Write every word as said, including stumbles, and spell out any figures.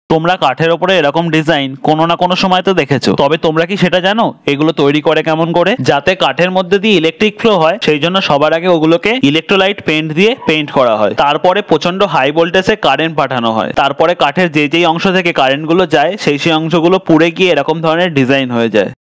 তোমরা কাঠের ওপরে এরকম ডিজাইন কোনো না কোনো সময় তো দেখেছো, তবে তোমরা কি সেটা জানো এগুলো তৈরি করে কেমন করে? যাতে কাঠের মধ্যে দিয়ে ইলেকট্রিক ফ্লো হয় সেই জন্য সবার আগে ওগুলোকে ইলেকট্রোলাইট পেইন্ট দিয়ে পেইন্ট করা হয়, তারপরে প্রচন্ড হাই ভোল্টেজে কারেন্ট পাঠানো হয়, তারপরে কাঠের যে যেই অংশ থেকে কারেন্ট গুলো যায় সেই সেই অংশগুলো পুড়ে গিয়ে এরকম ধরনের ডিজাইন হয়ে যায়।